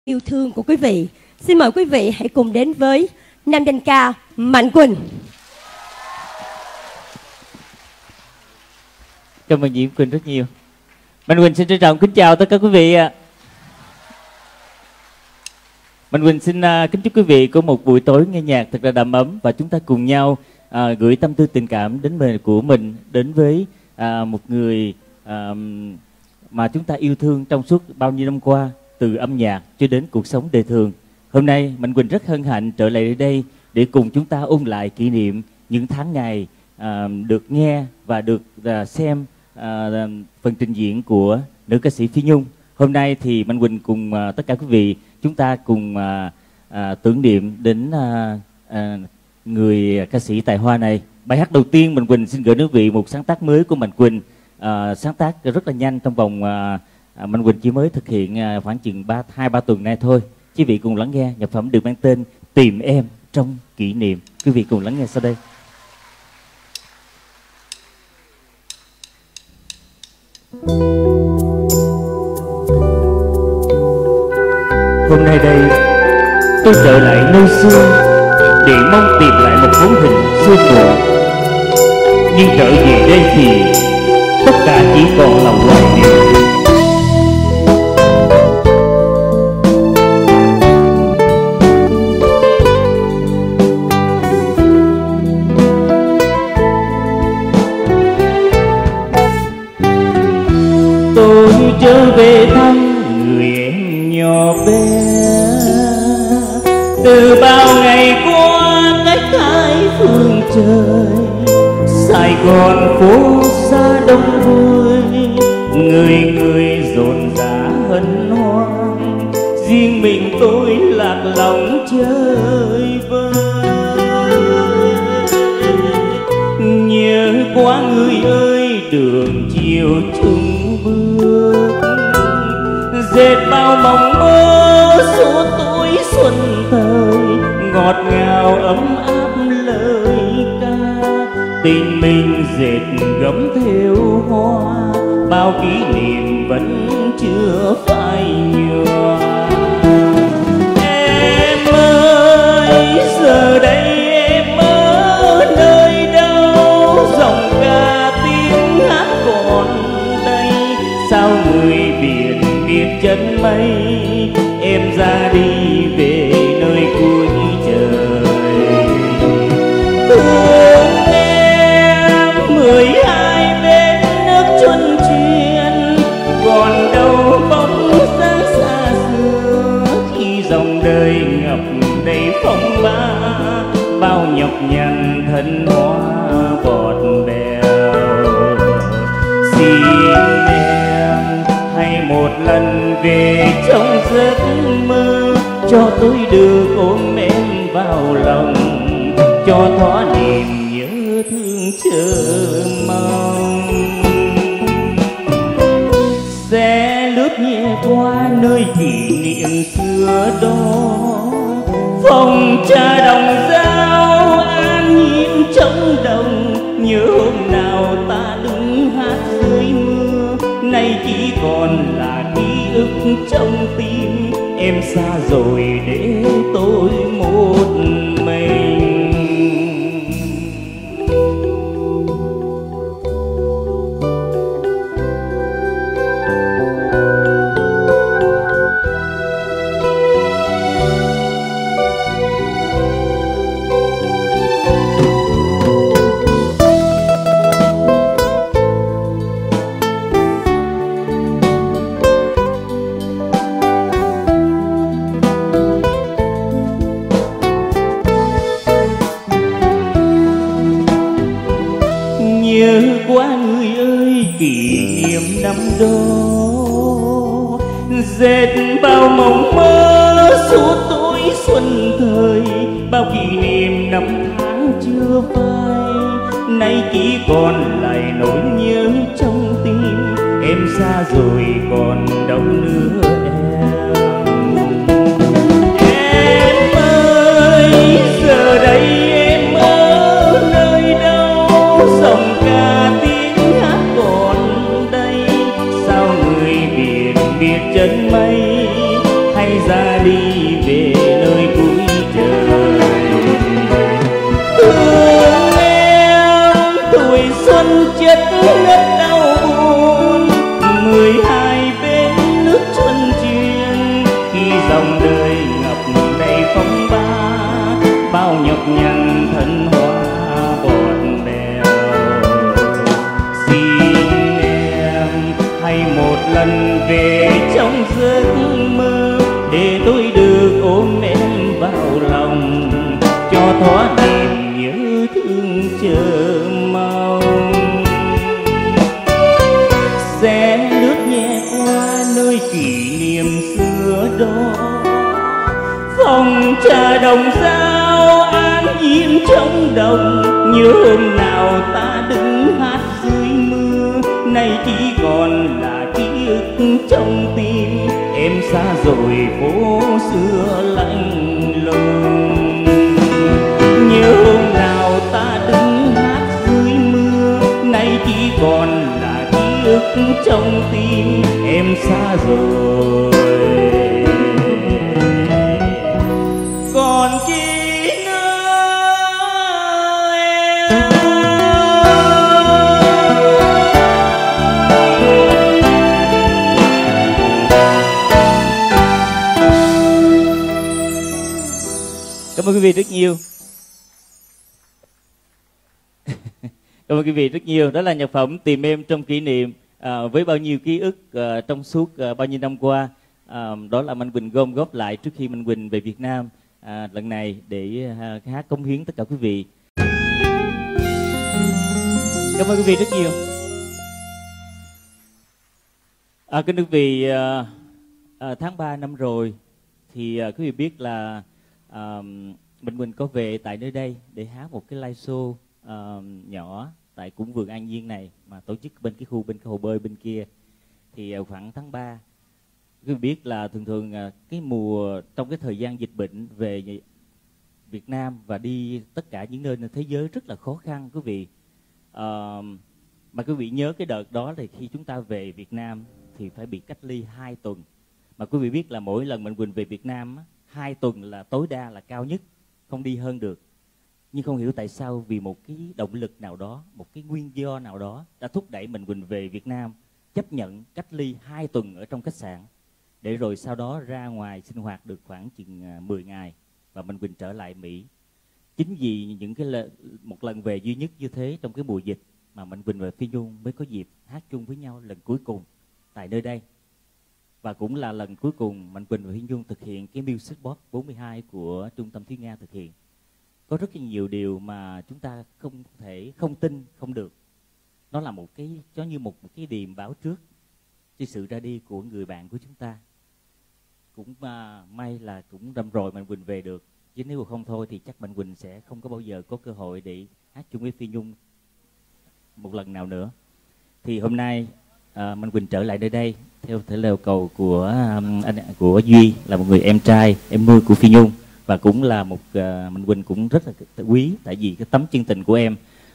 yêu thương của quý vị. Xin mời quý vị hãy cùng đến với nam danh ca Mạnh Quỳnh. Cảm ơn Diễm Quỳnh rất nhiều. Mạnh Quỳnh xin trân trọng kính chào tất cả quý vị. Mạnh Quỳnh xin kính chúc quý vị có một buổi tối nghe nhạc thật là đầm ấm, và chúng ta cùng nhau gửi tâm tư tình cảm của mình đến với một người mà chúng ta yêu thương trong suốt bao nhiêu năm qua, từ âm nhạc cho đến cuộc sống đời thường. Hôm nay Mạnh Quỳnh rất hân hạnh trở lại đây để cùng chúng ta ôn lại kỷ niệm những tháng ngày được nghe và được xem phần trình diễn của nữ ca sĩ Phi Nhung. Hôm nay thì Mạnh Quỳnh cùng tất cả quý vị chúng ta cùng tưởng niệm đến người ca sĩ tài hoa này. Bài hát đầu tiên Mạnh Quỳnh xin gửi đến quý vị một sáng tác mới của Mạnh Quỳnh, sáng tác rất là nhanh, trong vòng Mạnh Quỳnh chỉ mới thực hiện khoảng chừng 2-3 tuần nay thôi. Quý vị cùng lắng nghe nhạc phẩm được mang tên Tìm Em Trong Kỷ Niệm. Quý vị cùng lắng nghe sau đây. Hôm nay đây tôi trở lại nơi xưa để mong tìm lại một bóng hình xưa cũ, nhưng trở về đây thì tất cả chỉ còn là hoài niệm. Tôi trở về thăm người em nhỏ bé, từ bao ngày qua cách hai phương trời. Sài Gòn phố xa đông vui, người người rộn rã hân hoan, riêng mình tôi lạc lòng chơi vơi. Nhớ quá người ơi, đường chiều chung bước, dệt bao mộng mơ suốt tuổi xuân thời, ngọt ngào ấm áp lời ca. Tình mình dệt gấm thêu hoa, bao kỷ niệm vẫn chưa phai nhòa. Em ơi, giờ đây em ở nơi đâu, giọng ca tiếng hát còn đây. Sao người biển biệt chân mây, em ra đi về nơi cuối trời. Thương em 12 bên nước chuân chuyên, còn đâu bóng dáng xa xưa. Khi dòng đời ngập đầy phong ba, bao nhọc nhằn thân hóa bọt bèo. Xin em hãy một lần về trong giấc mơ, cho tôi được ôm em vào lòng, cho thỏa niềm nhớ thương chờ mong. Sẽ lướt nhẹ qua nơi kỷ niệm xưa đó, phòng trà đồng dao an nhiên trong đồng. Nhớ hôm nào ta đứng hát dưới mưa, nay chỉ còn là ký ức trong tim. Em xa rồi để tôi một mình. Nhớ quá người ơi, kỷ niệm năm đó, dệt bao mộng mơ suốt tuổi xuân thời. Bao kỷ niệm năm tháng chưa phai, nay chỉ còn lại nỗi nhớ trong tim. Em xa rồi còn đâu nữa em. Em ơi, giờ đây em ở nơi đâu, dòng ca tiếng hát còn đây. Sao người biển biệt chân mây, hay ra đi để tôi được ôm em vào lòng, cho thỏa niềm nhớ thương chờ mong. Sẽ lướt nhẹ qua nơi kỷ niệm xưa đó, phòng trà đồng dao an nhiên trong đồng. Nhớ hôm nào ta đứng hát dưới mưa, nay chỉ còn là ký ức trong tim. Em xa rồi phố xưa lạnh lùng. Nhớ hôm nào ta đứng hát dưới mưa, nay chỉ còn là ký ức trong tim. Em xa rồi còn chi Cảm ơn quý vị rất nhiều. Cảm ơn quý vị rất nhiều. Đó là nhạc phẩm Tìm Em Trong Kỷ Niệm, với bao nhiêu ký ức trong suốt bao nhiêu năm qua. Đó là Mạnh Quỳnh gom góp lại trước khi Mạnh Quỳnh về Việt Nam lần này để hát cống hiến tất cả quý vị. Cảm ơn quý vị rất nhiều. Kính thưa quý vị, tháng 3 năm rồi thì quý vị biết là Mạnh Quỳnh có về tại nơi đây để hát một cái live show nhỏ tại cũng vườn An Nhiên này mà tổ chức bên cái khu bên cái hồ bơi bên kia. Thì khoảng tháng 3, quý vị biết là thường cái mùa trong cái thời gian dịch bệnh về Việt Nam và đi tất cả những nơi trên thế giới rất là khó khăn quý vị. Mà quý vị nhớ cái đợt đó thì khi chúng ta về Việt Nam thì phải bị cách ly 2 tuần. Mà quý vị biết là mỗi lần Mạnh Quỳnh về Việt Nam 2 tuần là tối đa là cao nhất, không đi hơn được. Nhưng không hiểu tại sao vì một cái động lực nào đó, một cái nguyên do nào đó đã thúc đẩy Mạnh Quỳnh về Việt Nam, chấp nhận cách ly 2 tuần ở trong khách sạn, để rồi sau đó ra ngoài sinh hoạt được khoảng chừng 10 ngày và Mạnh Quỳnh trở lại Mỹ. Chính vì những cái một lần về duy nhất như thế trong cái mùa dịch mà Mạnh Quỳnh và Phi Nhung mới có dịp hát chung với nhau lần cuối cùng tại nơi đây. Và cũng là lần cuối cùng Mạnh Quỳnh và Phi Nhung thực hiện cái Music Box 42 của Trung tâm Thúy Nga thực hiện. Có rất là nhiều điều mà chúng ta không thể không tin không được. Nó là một cái giống như một cái điềm báo trước cho sự ra đi của người bạn của chúng ta. Cũng may là cũng rầm rồi Mạnh Quỳnh về được. Chứ nếu không thôi thì chắc Mạnh Quỳnh sẽ không có bao giờ có cơ hội để hát chung với Phi Nhung một lần nào nữa. Thì hôm nay Mạnh Quỳnh trở lại nơi đây theo thể lều cầu của Duy, là một người em trai em nuôi của Phi Nhung, và cũng là một Mạnh Quỳnh cũng rất là quý tại vì cái tấm chân tình của em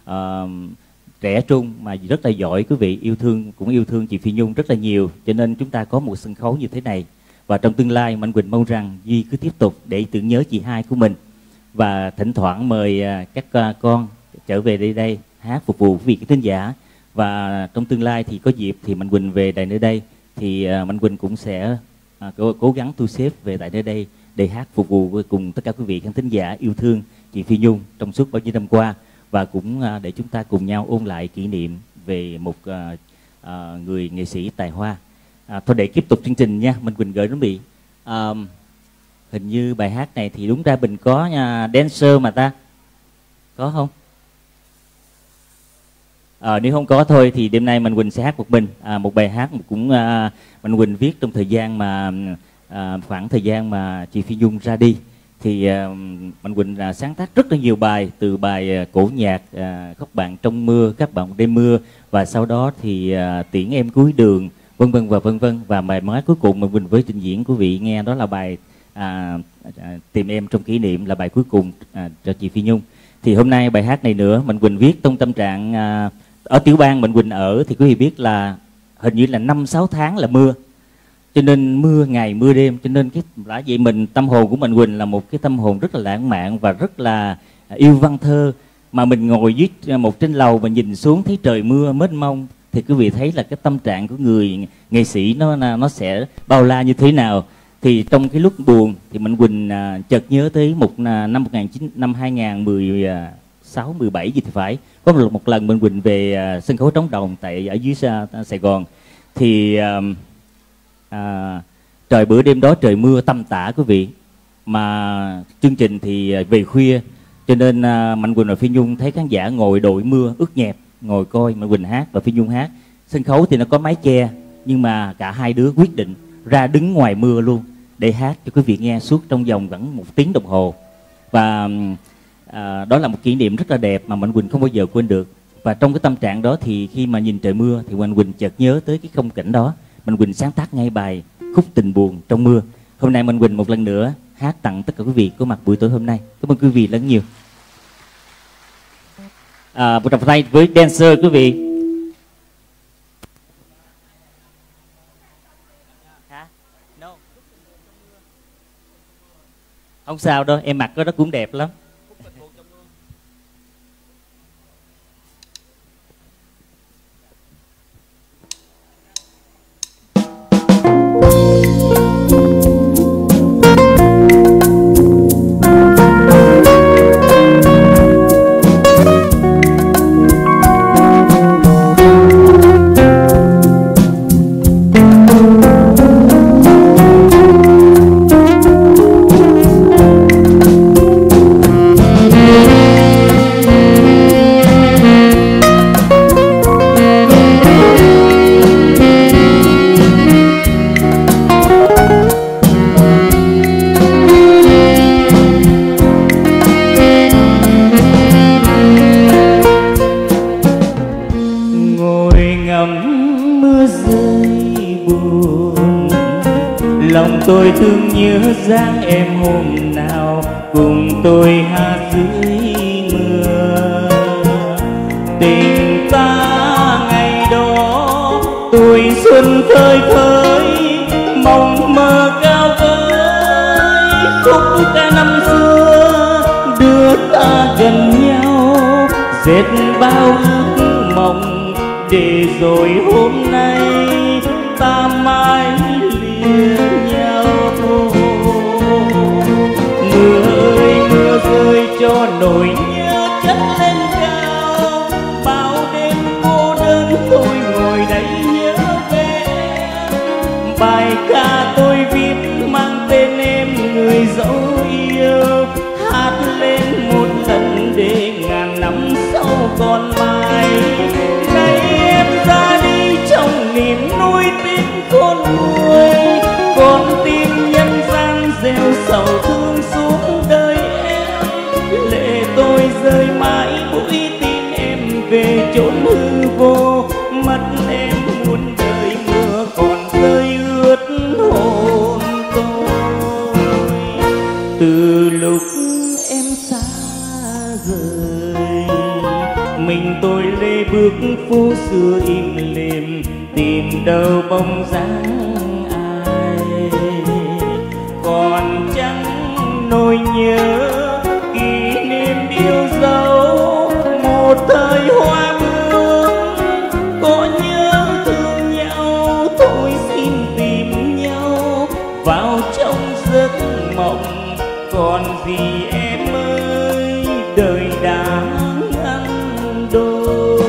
trẻ trung mà rất là giỏi, quý vị cũng yêu thương chị Phi Nhung rất là nhiều, cho nên chúng ta có một sân khấu như thế này. Và trong tương lai Mạnh Quỳnh mong rằng Duy cứ tiếp tục để tưởng nhớ chị hai của mình, và thỉnh thoảng mời các con trở về đây hát phục vụ quý vị thính giả. Và trong tương lai thì có dịp thì Mạnh Quỳnh về tại nơi đây thì Mạnh Quỳnh cũng sẽ cố gắng thu xếp về tại nơi đây để hát phục vụ cùng tất cả quý vị khán thính giả yêu thương chị Phi Nhung trong suốt bao nhiêu năm qua, và cũng để chúng ta cùng nhau ôn lại kỷ niệm về một người nghệ sĩ tài hoa. Thôi để tiếp tục chương trình nha, Mạnh Quỳnh gửi đến vị hình như bài hát này thì đúng ra mình có dancer mà ta có không? Nếu không có thôi thì đêm nay Mạnh Quỳnh sẽ hát một mình một bài hát cũng Mạnh Quỳnh viết trong thời gian mà khoảng thời gian mà chị Phi Nhung ra đi. Thì Mạnh Quỳnh sáng tác rất là nhiều bài, từ bài cổ nhạc Khóc Bạn Trong Mưa, Các Bạn Đêm Mưa, và sau đó thì Tiễn Em Cuối Đường, vân vân và vân vân. Và bài mới cuối cùng Mạnh Quỳnh với trình diễn quý vị nghe đó là bài Tìm Em Trong Kỷ Niệm, là bài cuối cùng cho chị Phi Nhung. Thì hôm nay bài hát này nữa Mạnh Quỳnh viết trong tâm trạng ở tiểu bang Mạnh Quỳnh ở thì quý vị biết là hình như là 5-6 tháng là mưa, cho nên mưa ngày mưa đêm, cho nên cái đã vậy mình tâm hồn của Mạnh Quỳnh là một cái tâm hồn rất là lãng mạn và rất là yêu văn thơ. Mà mình ngồi dưới một trên lầu và nhìn xuống thấy trời mưa mênh mông thì quý vị thấy là cái tâm trạng của người nghệ sĩ nó sẽ bao la như thế nào. Thì trong cái lúc buồn thì Mạnh Quỳnh chợt nhớ tới năm 2016, 17 gì thì phải, có một lần Mạnh Quỳnh về sân khấu Trống Đồng ở dưới Sài Gòn. Thì Trời bữa đêm đó trời mưa tăm tã quý vị, mà chương trình thì về khuya, cho nên Mạnh Quỳnh và Phi Nhung thấy khán giả ngồi đội mưa ướt nhẹp, ngồi coi Mạnh Quỳnh hát và Phi Nhung hát. Sân khấu thì nó có mái che, nhưng mà cả hai đứa quyết định ra đứng ngoài mưa luôn để hát cho quý vị nghe suốt trong vòng khoảng 1 tiếng đồng hồ. Và đó là một kỷ niệm rất là đẹp mà Mạnh Quỳnh không bao giờ quên được. Và trong cái tâm trạng đó thì khi mà nhìn trời mưa thì Mạnh Quỳnh chợt nhớ tới cái khung cảnh đó. Mạnh Quỳnh sáng tác ngay bài Khúc Tình Buồn Trong Mưa. Hôm nay Mạnh Quỳnh một lần nữa hát tặng tất cả quý vị có mặt buổi tối hôm nay. Cảm ơn quý vị rất nhiều. Một tràng tay với dancer quý vị. Không sao đâu, em mặc cái đó cũng đẹp lắm. Tôi thương nhớ dáng em hôm nào cùng tôi hát dưới mưa. Tình ta ngày đó tuổi xuân khơi khơi, mộng mơ cao vời. Khúc ca năm xưa đưa ta gần nhau, dệt bao ước mộng để rồi hôm nay ta mãi lìa nhau. Mưa ơi mưa rơi cho nỗi nhớ chất lên cao, bao đêm cô đơn tôi ngồi đây nhớ về. Bài ca tôi viết mang tên em người dấu yêu, hát lên một lần để ngàn năm sau còn mãi. Nay em ra đi trong niềm nuối tiếc khôn nguôi, con tim nhân gian gieo sầu thương xuống đời em. Lệ tôi rơi mãi mũi tin em về chốn hư vô, mất em muôn đời mưa còn rơi ướt hồn tôi. Từ lúc em xa rời, mình tôi lê bước phố xưa im lìm, tìm đâu bóng dáng ai. Còn chẳng nỗi nhớ kỷ niệm yêu dấu một thời hoa bướm. Có nhớ thương nhau thôi xin tìm nhau vào trong giấc mộng. Còn gì em ơi đời đã ngăn đôi.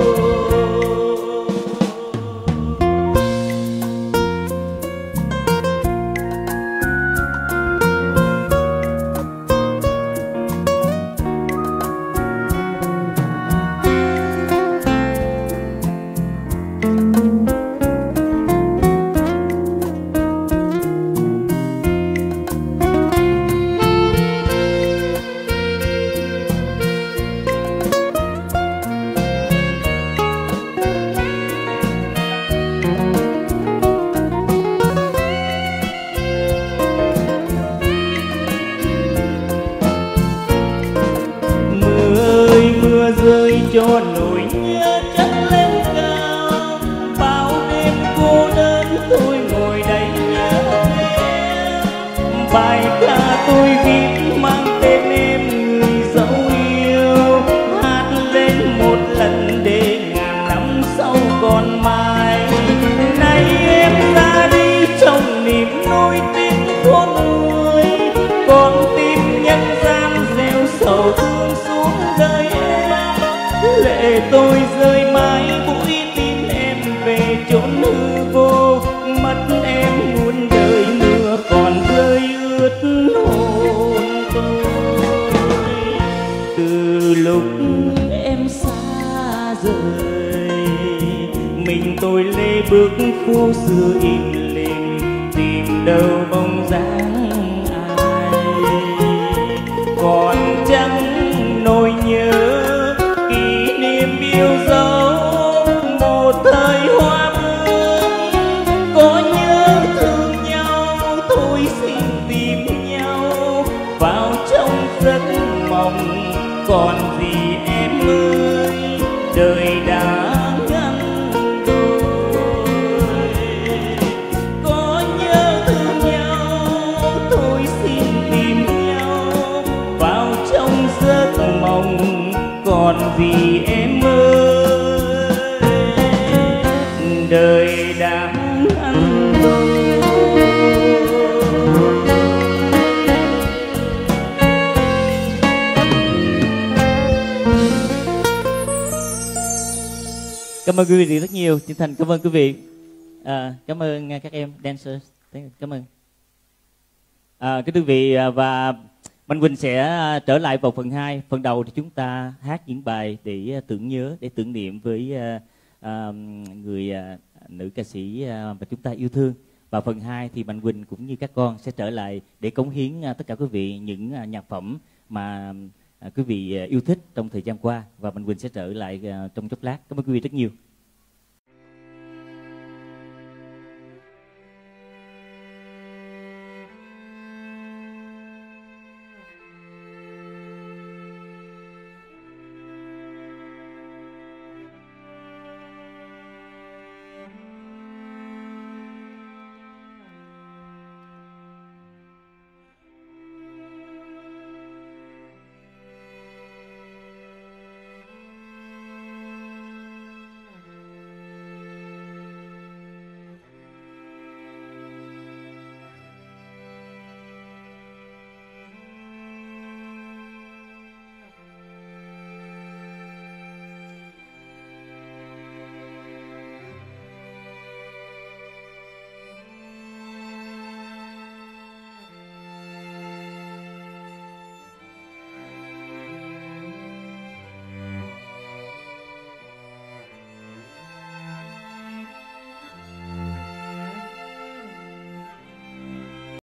Rơi cho nỗi nhớ chất lên cao, bao đêm cô đơn tôi ngồi đây nhớ em. Bài ca tôi viết mang tên em người dấu yêu, hát lên một lần để ngàn năm sau còn mãi. Nay em ra đi trong niềm nuối tiếc khôn nguôi, con tim nhân gian gieo sầu thương xuống đời em. Lệ tôi rơi mãi mũi tim em về chốn hư vô, mất em muôn đời. bước phố xưa im lìm, tìm đâu bóng dáng ai. Còn chẳng nỗi nhớ kỷ niệm yêu dấu một thời hoa bướm. Có nhớ thương nhau thôi xin tìm nhau vào trong giấc mộng. Còn gì em ơi, đời đã ngăn đôi. Có nhớ thương nhau thôi xin tìm nhau vào trong giấc mộng. Còn gì em ơi, đời đã ngăn đôi. Cảm ơn quý vị rất nhiều, chân thành cảm ơn quý vị. Cảm ơn các em dancers, cảm ơn. Kính thưa quý vị, và Mạnh Quỳnh sẽ trở lại vào phần 2. Phần đầu thì chúng ta hát những bài để tưởng nhớ, để tưởng niệm với người nữ ca sĩ mà chúng ta yêu thương. Và phần 2 thì Mạnh Quỳnh cũng như các con sẽ trở lại để cống hiến tất cả quý vị những nhạc phẩm mà quý vị yêu thích trong thời gian qua. Và Mạnh Quỳnh sẽ trở lại trong chốc lát. Cảm ơn quý vị rất nhiều.